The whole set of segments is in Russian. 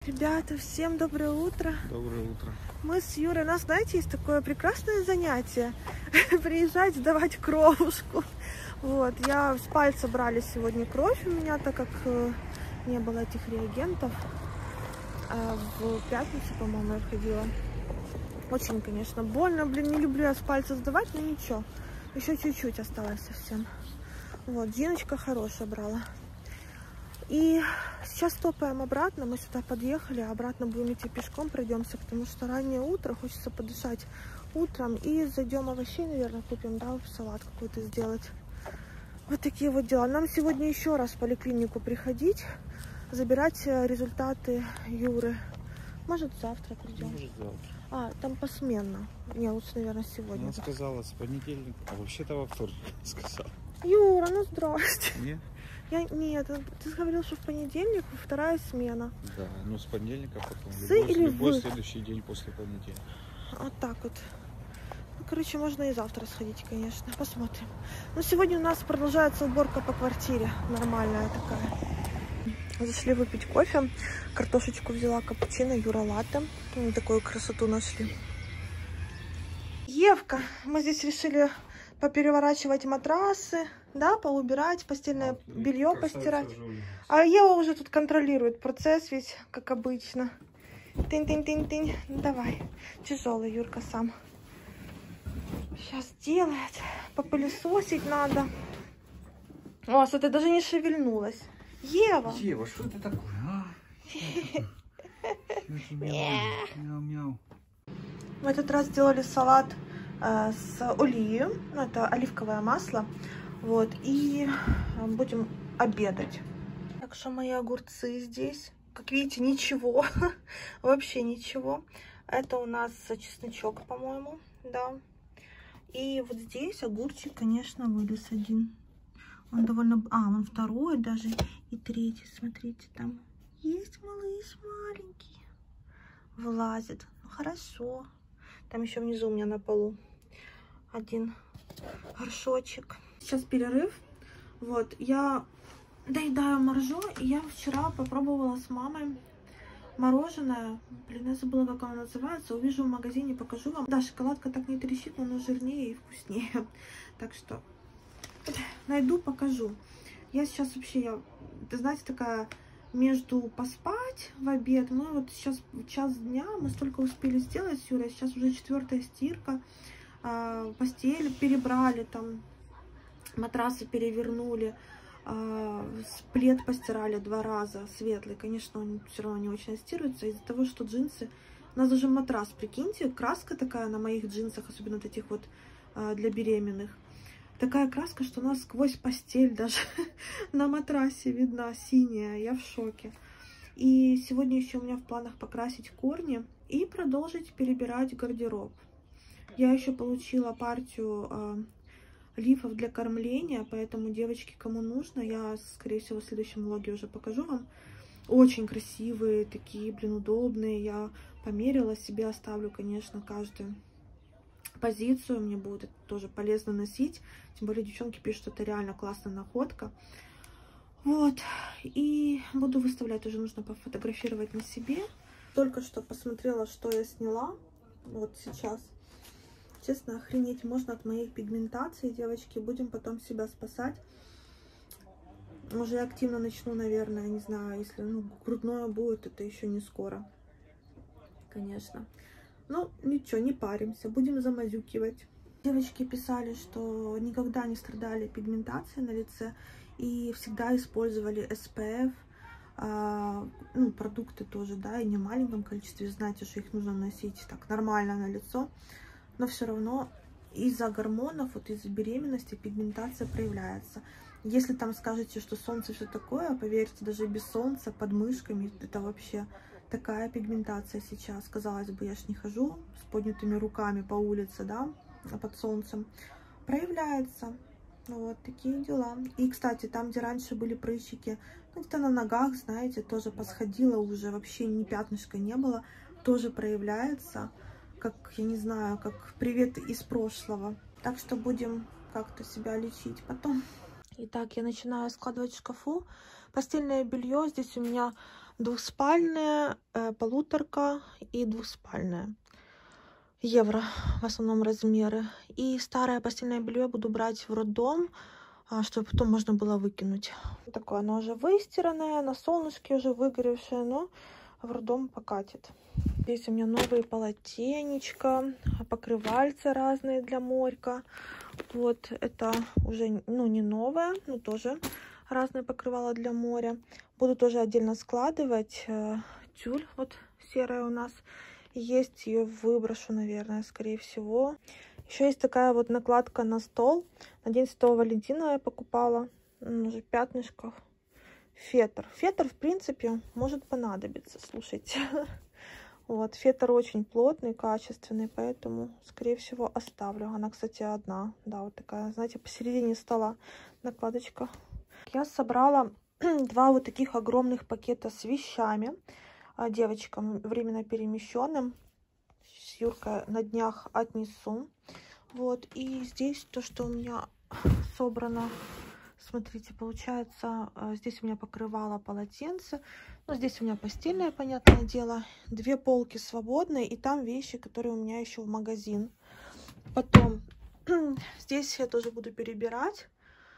Ребята, всем доброе утро. Доброе утро. Мы с Юрой, у нас, знаете, есть такое прекрасное занятие. Приезжать, сдавать кровушку. Вот, я с пальца брали сегодня кровь у меня, так как не было этих реагентов. В пятницу, по-моему, я входила. Очень, конечно, больно. Блин, не люблю я с пальца сдавать, но ничего. Еще чуть-чуть осталось совсем. Вот, Диночка хорошая брала. И сейчас топаем обратно, мы сюда подъехали, а обратно будем идти пешком, пройдемся, потому что раннее утро, хочется подышать утром. И зайдем овощей, наверное, купим, да, салат какой-то сделать. Вот такие вот дела. Нам сегодня еще раз в поликлинику приходить, забирать результаты Юры. Может, завтра придем? Может, завтра. А, там посменно. Не, лучше, наверное, сегодня. Она сказала с понедельника, а вообще-то во вторник сказала. Юра, ну здрасте. Нет? Нет, ты говорил, что в понедельник вторая смена. Да, ну с понедельника потом. Любой следующий день после понедельника. Вот так вот. Ну, короче, можно и завтра сходить, конечно. Посмотрим. Но сегодня у нас продолжается уборка по квартире. Нормальная такая. Зашли выпить кофе. Картошечку взяла, капучино, Юра латте. Мы такую красоту нашли. Евка, мы здесь решили попереворачивать матрасы, да, поубирать, постельное белье постирать. А Ева уже тут контролирует процесс весь, как обычно. Тынь-тынь-тынь-тынь. Ну, давай. Тяжелый Юрка сам. Сейчас делает. Попылесосить надо. О, смотри, даже не шевельнулась. Ева! Ева, что это такое, а? Мяу-мяу. В этот раз сделали салат с олией. Ну, это оливковое масло. Вот. И будем обедать. Так что мои огурцы здесь. Как видите, ничего. Вообще ничего. Это у нас чесночок, по-моему. Да. И вот здесь огурчик, конечно, вылез один. Он довольно... А, он второй даже. И третий, смотрите, там есть малыш маленький. Вылазит. Ну, хорошо. Там еще внизу у меня на полу один горшочек. Сейчас перерыв. Вот, я доедаю моржу. И я вчера попробовала с мамой мороженое. Блин, я забыла, как оно называется. Увижу в магазине, покажу вам. Да, шоколадка так не трещит, но оно жирнее и вкуснее. Так что найду, покажу. Я сейчас вообще, ты знаете, такая между поспать в обед. Мы вот сейчас час дня, мы столько успели сделать с Юрой. Сейчас уже 4-я стирка. Постель перебрали, там матрасы перевернули. Плед постирали 2 раза, светлый. Конечно, он все равно не очень стируется из-за того, что джинсы... У нас даже матрас, прикиньте, краска такая на моих джинсах, особенно вот этих вот для беременных. Такая краска, что у нас сквозь постель даже на матрасе видна, синяя. Я в шоке. И сегодня еще у меня в планах покрасить корни и продолжить перебирать гардероб. Я еще получила партию лифов для кормления, поэтому, девочки, кому нужно, я, скорее всего, в следующем влоге уже покажу вам. Очень красивые, такие, блин, удобные. Я померила, себе оставлю, конечно, каждую позицию. Мне будет это тоже полезно носить. Тем более девчонки пишут, что это реально классная находка. Вот. И буду выставлять, уже нужно пофотографировать на себе. Только что посмотрела, что я сняла. Вот сейчас. Честно, охренеть можно от моей пигментации, девочки. Будем потом себя спасать. Уже активно начну, наверное, не знаю, если грудное будет, это еще не скоро. Конечно. Ну, ничего, не паримся, будем замазюкивать. Девочки писали, что никогда не страдали пигментацией на лице и всегда использовали SPF. Ну, продукты тоже, да, и не в маленьком количестве. Знаете, что их нужно носить так нормально на лицо. Но все равно из-за гормонов, вот из-за беременности пигментация проявляется. Если там скажете, что солнце все такое, поверьте, даже без солнца, под мышками, это вообще такая пигментация сейчас. Казалось бы, я ж не хожу с поднятыми руками по улице, да, под солнцем. Проявляется. Вот такие дела. И, кстати, там, где раньше были прыщики, ну, где-то на ногах, знаете, тоже посходила уже, вообще ни пятнышка не было, тоже проявляется. Как, я не знаю, как привет из прошлого. Так что будем как-то себя лечить потом. Итак, я начинаю складывать в шкафу постельное белье. Здесь у меня Двухспальная, полуторка и двухспальная. Евро в основном размеры. И старое постельное белье буду брать в роддом, чтобы потом можно было выкинуть. Такое оно уже выстиранное, на солнышке уже выгоревшее, но в роддом покатит. Здесь у меня новые полотенечка, покрывальца разные для морька. Вот это уже, ну, не новое, но тоже разные покрывала для моря. Буду тоже отдельно складывать. Тюль вот серая у нас есть, ее выброшу, наверное, скорее всего. Еще есть такая вот накладка на стол. На День Святого Валентина я покупала. Уже в пятнышках. Фетр. Фетр, в принципе, может понадобиться, слушайте. Вот, фетр очень плотный, качественный, поэтому, скорее всего, оставлю. Она, кстати, одна. Да, вот такая, знаете, посередине стола накладочка. Я собрала 2 вот таких огромных пакета с вещами девочкам временно перемещенным. С Юркой на днях отнесу. Вот, и здесь то, что у меня собрано. Смотрите, получается, здесь у меня покрывало, полотенце. Ну, здесь у меня постельное, понятное дело. 2 полки свободные, и там вещи, которые у меня еще в магазин. Потом здесь я тоже буду перебирать.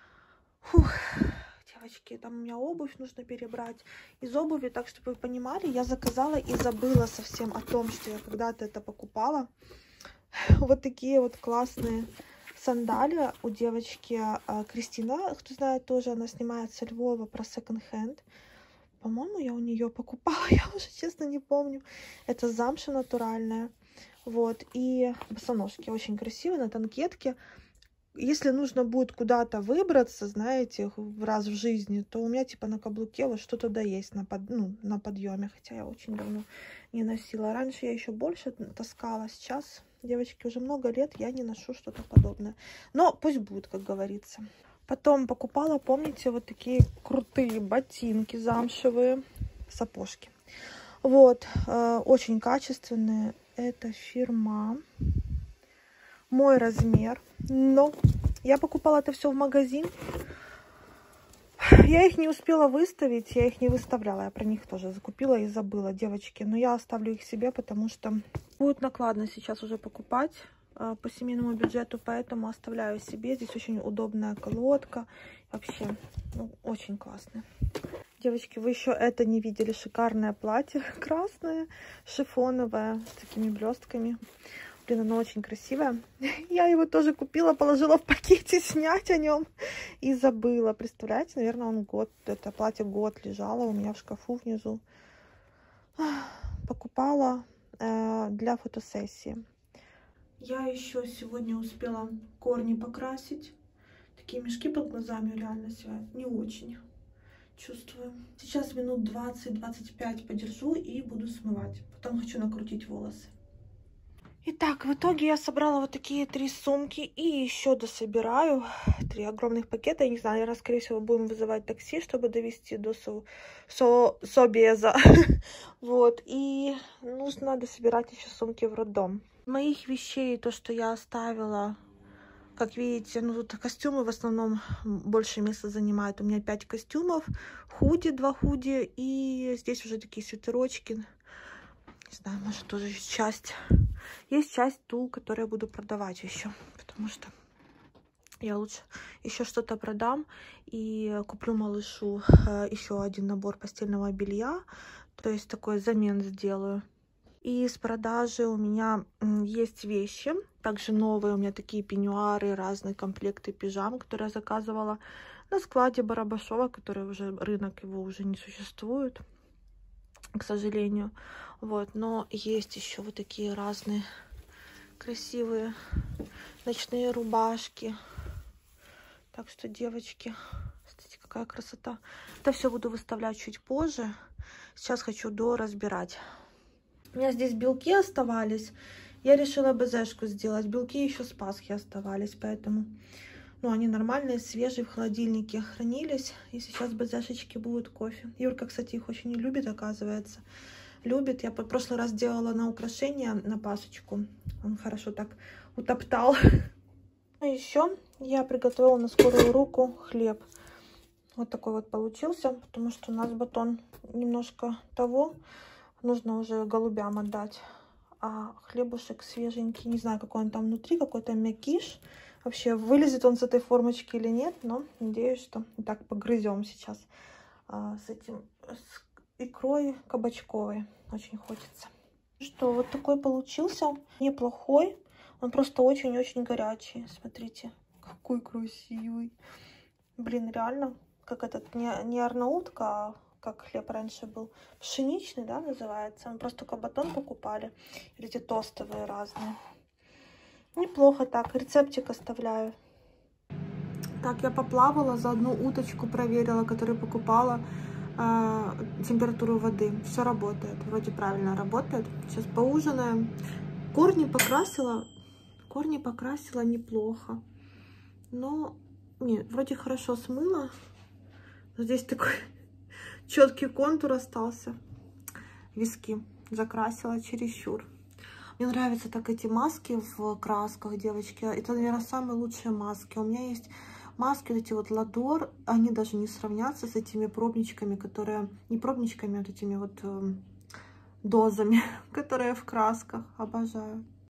Фух, девочки, там у меня обувь нужно перебрать. Из обуви, так чтобы вы понимали, я заказала и забыла совсем о том, что я когда-то это покупала. Вот такие вот классные сандали у девочки Кристина. Кто знает, тоже она снимает со Львова про секонд-хенд. По-моему, я у нее покупала, я уже честно не помню. Это замша натуральная. Вот, и босоножки очень красивые, на танкетке. Если нужно будет куда-то выбраться, знаете, раз в жизни, то у меня типа на каблуке вот что-то да есть на подъеме. Хотя я очень давно не носила. Раньше я еще больше таскала. Сейчас, девочки, уже много лет я не ношу что-то подобное. Но пусть будет, как говорится. Потом покупала, помните, вот такие крутые ботинки замшевые, сапожки. Вот, очень качественные. Это фирма. Мой размер. Но я покупала это все в магазин. Я их не успела выставить, я их не выставляла. Я про них тоже закупила и забыла, девочки. Но я оставлю их себе, потому что будет накладно сейчас уже покупать по семейному бюджету. Поэтому оставляю себе. Здесь очень удобная колодка. Вообще, ну, очень классно. Девочки, вы еще это не видели. Шикарное платье. Красное, шифоновое, с такими блестками. Блин, оно очень красивое. Я его тоже купила, положила в пакете снять о нем и забыла. Представляете, наверное, он год, это платье год лежало у меня в шкафу внизу. Покупала для фотосессии. Я еще сегодня успела корни покрасить. Такие мешки под глазами реально себя не очень чувствую. Сейчас минут 20-25 подержу и буду смывать. Потом хочу накрутить волосы. Итак, в итоге я собрала вот такие 3 сумки и еще дособираю 3 огромных пакета. Я не знаю, наверное, скорее всего, будем вызывать такси, чтобы довести до Собеза. Вот, и нужно дособирать еще сумки в роддом. Моих вещей, то, что я оставила, как видите, ну тут костюмы в основном больше места занимают. У меня 5 костюмов, худи, 2 худи, и здесь уже такие свитерочки. Не знаю, может тоже часть. Есть часть тул, которую я буду продавать еще, потому что я лучше еще что-то продам и куплю малышу еще один набор постельного белья, то есть такой замен сделаю. И с продажи у меня есть вещи, также новые у меня такие пеньюары, разные комплекты пижам, которые я заказывала на складе Барабашова, который уже, рынок его уже не существует, к сожалению. Вот, но есть еще вот такие разные красивые ночные рубашки. Так что, девочки, смотрите, какая красота. Это все буду выставлять чуть позже. Сейчас хочу доразбирать. У меня здесь белки оставались. Я решила безешку сделать. Белки еще с Пасхи оставались, поэтому, ну, они нормальные, свежие, в холодильнике хранились. И сейчас безешечки будут кофе. Юрка, кстати, их очень не любит, оказывается. Любит. Я в прошлый раз делала на украшение, на Пасочку. Он хорошо так утоптал. А еще я приготовила на скорую руку хлеб. Вот такой вот получился, потому что у нас батон немножко того. Нужно уже голубям отдать. А хлебушек свеженький. Не знаю, какой он там внутри, какой-то мякиш. Вообще, вылезет он с этой формочки или нет, но надеюсь, что так погрызем сейчас с икрой кабачковой. Очень хочется. Что, вот такой получился. Неплохой. Он просто очень-очень горячий. Смотрите, какой красивый. Блин, реально, как этот, не арнаутка, а как хлеб раньше был. Пшеничный, да, называется. Мы просто только батон покупали. Или эти тостовые разные. Неплохо так. Рецептик оставляю. Так, я поплавала, за одну уточку проверила, которую покупала, температуру воды. Все работает. Вроде правильно работает. Сейчас поужинаем. Корни покрасила неплохо. Но, не, вроде хорошо смыла. Но здесь такой четкий контур остался. Виски закрасила чересчур. Мне нравятся так эти маски в красках, девочки. Это, наверное, самые лучшие маски. У меня есть маски, вот эти вот Ладор. Они даже не сравнятся с этими пробничками, которые... Не пробничками, а вот этими вот дозами, которые в красках. Обожаю.